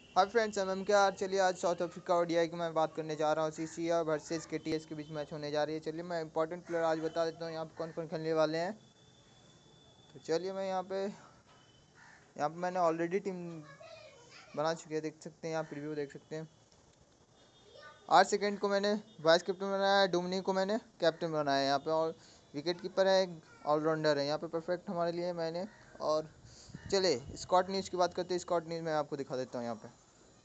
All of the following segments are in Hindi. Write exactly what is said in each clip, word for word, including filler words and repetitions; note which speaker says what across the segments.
Speaker 1: हाय फ्रेंड्स, हम एम के आर। चलिए आज साउथ अफ्रीका और ओडीआई की मैं बात करने जा रहा हूँ। सीसीआर वर्सेस केटीएस के बीच मैच होने जा रही है। चलिए मैं इंपॉर्टेंट प्लेयर आज बता देता हूँ यहाँ पे कौन कौन खेलने वाले हैं। तो चलिए मैं यहाँ पे यहाँ पे मैंने ऑलरेडी टीम बना चुकी है, देख सकते हैं। यहाँ प्रीव्यू देख सकते हैं। आठ सेकेंड को मैंने वाइस कैप्टन बनाया है, डुमनी को मैंने कैप्टन बनाया है यहाँ पे। और विकेट कीपर है, ऑलराउंडर है यहाँ पे, परफेक्ट हमारे लिए मैंने। और चलिए स्कॉट न्यूज़ की बात करते हैं। स्कॉट न्यूज़ मैं आपको दिखा देता हूँ यहाँ पे।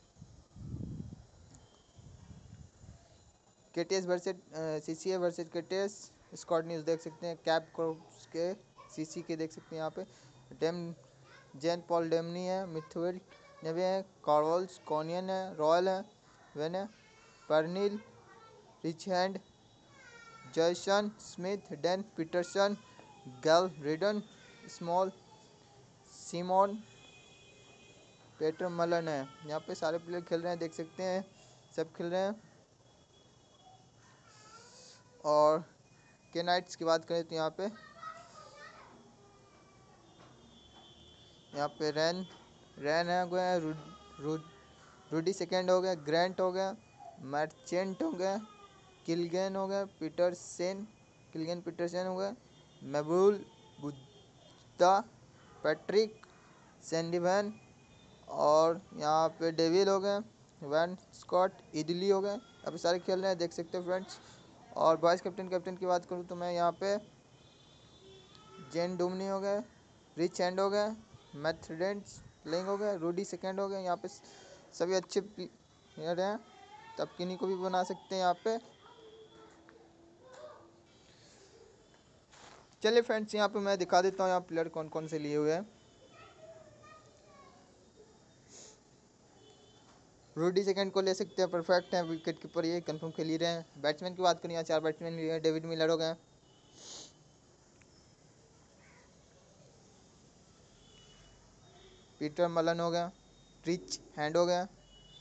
Speaker 1: KTS versus CCA versus KTS squad news देख सकते हैं। कैप कोब्स के सीसी के देख सकते हैं यहाँ पे। डेम जैन पॉल डेमनी है, मिथवेल्ट नेबे है, कार्वल्स कोनियन है, रॉयल है, वेन है, पर्निल, रिचहैंड, जॉयसन स्मिथ, डेन पीटरसन, गैल रिडन, स्मॉल, सीमोन, पेटर मलन है। यहाँ पे सारे प्लेयर खेल रहे हैं, देख सकते हैं, सब खेल रहे हैं। और के नाइट्स की बात करें तो यहाँ पे यहाँ पे रैन रैन है गया, रू, रू, रूडी सेकेंड हो गया, ग्रैंट हो गया, मर्चेंट हो गया, किलगेन हो गया, पीटरसन किलगेन पीटरसन हो गया, मेबुल बुद्धा, पैट्रिक सैंडीवैन, और यहाँ पे डेविल हो गए, वैन स्कॉट इडली हो गए। अभी सारे खेल रहे हैं, देख सकते हैं फ्रेंड्स। और वाइस कैप्टन कैप्टन की बात करूँ तो मैं यहाँ पे जेन डुमनी हो गए, रिच हैंड हो गए, मैथडेंस प्लेइंग हो गए, रूडी सेकेंड हो गए। यहाँ पे सभी अच्छे प्लेयर हैं, तब किन्हीं को भी बना सकते हैं यहाँ पे। चलिए फ्रेंड्स, यहाँ पे मैं दिखा देता हूँ यहाँ प्लेयर कौन कौन से लिए हुए हैं। रूडी सेकंड को ले सकते हैं, परफेक्ट है, विकेट कीपर ये कंफर्म खेल ही रहे हैं। बैट्समैन की बात करें, यहाँ चार बैट्समैन लिए हैं। डेविड मिलर हो गए, पीटर मलन हो गया, रिच हैंड हो गया,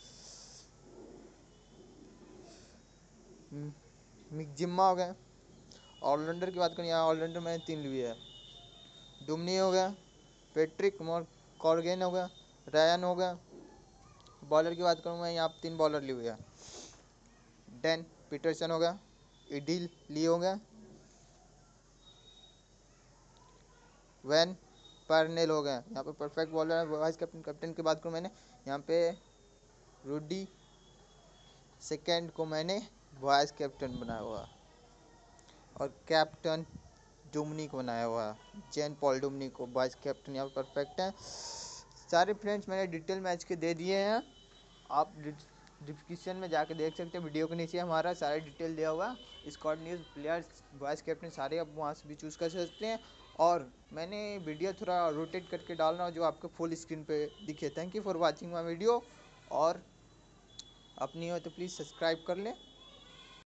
Speaker 1: मिकजिम्मा हो गया। ऑलराउंडर की बात करें, यहाँ ऑलराउंडर मैंने तीन लिए हैं। डुमनी हो गया, पेट्रिक मोर कॉर्गेन हो गया, रायन हो गया। बॉलर की बात करूँ मैं, यहाँ तीन बॉलर लिए हुए हैं। डेन पीटरसन हो गया, इडिल ली हो गया, वैन पार्नेल हो गया। यहाँ पे परफेक्ट बॉलर है। वाइस कैप्टन कैप्टन की बात करूँ मैंने यहाँ पे रूडी सेकेंड को मैंने वाइस कैप्टन बनाया हुआ, और कैप्टन डुमनी को बनाया हुआ, जैन पॉल डुमनी को वाइस कैप्टन। यहाँ पे परफेक्ट है। सारे फ्रेंड्स मैंने डिटेल मैच के दे दिए हैं, आप डिस्क्रिप्शन में जाके देख सकते हैं। वीडियो के नीचे हमारा सारा डिटेल दिया हुआ, squad news, players, vice captain सारे आप वहाँ से भी चूज़ कर सकते हैं। और मैंने वीडियो थोड़ा रोटेट करके डाल रहा हूँ जो आपको फुल स्क्रीन पे दिखे। Thank you for watching my video. और अपनी हो तो प्लीज़ सब्सक्राइब कर लें।